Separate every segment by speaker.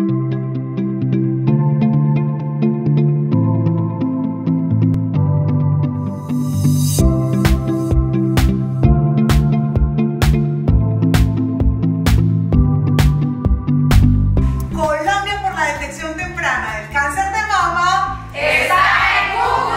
Speaker 1: Colombia por la detección temprana del cáncer de mama está en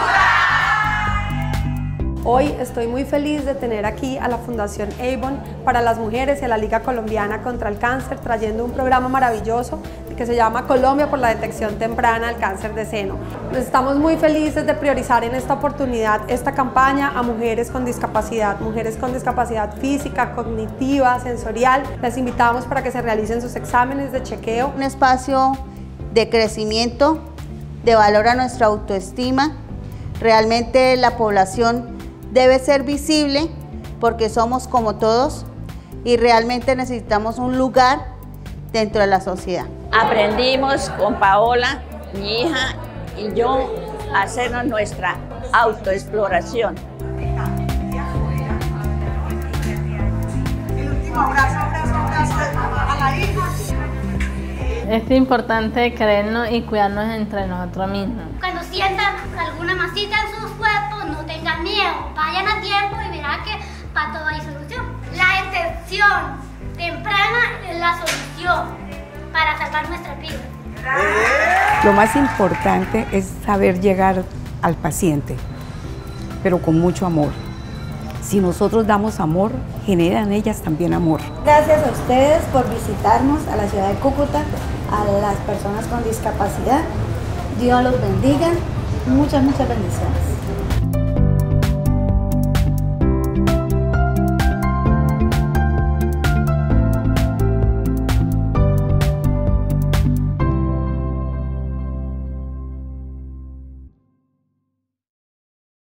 Speaker 1: Cúcuta.
Speaker 2: Hoy estoy muy feliz de tener aquí a la Fundación Avon para las mujeres y a la Liga Colombiana contra el Cáncer trayendo un programa maravilloso que se llama Colombia por la detección temprana del cáncer de seno. Estamos muy felices de priorizar en esta oportunidad esta campaña a mujeres con discapacidad física, cognitiva, sensorial. Les invitamos para que se realicen sus exámenes de chequeo.
Speaker 3: Un espacio de crecimiento, de valor a nuestra autoestima. Realmente la población debe ser visible porque somos como todos y realmente necesitamos un lugar dentro de la sociedad.
Speaker 4: Aprendimos con Paola, mi hija y yo a hacernos nuestra autoexploración.
Speaker 1: El último abrazo de mamá a la hija.
Speaker 5: Es importante querernos y cuidarnos entre nosotros mismos.
Speaker 6: Cuando sientan alguna masita en sus cuerpos, no tengan miedo, vayan a tiempo y verán que para todo hay solución. La detección temprana es la solución para salvar nuestras vidas.
Speaker 7: Lo más importante es saber llegar al paciente, pero con mucho amor. Si nosotros damos amor, generan ellas también amor.
Speaker 8: Gracias a ustedes por visitarnos a la ciudad de Cúcuta, a las personas con discapacidad. Dios los bendiga. Muchas bendiciones.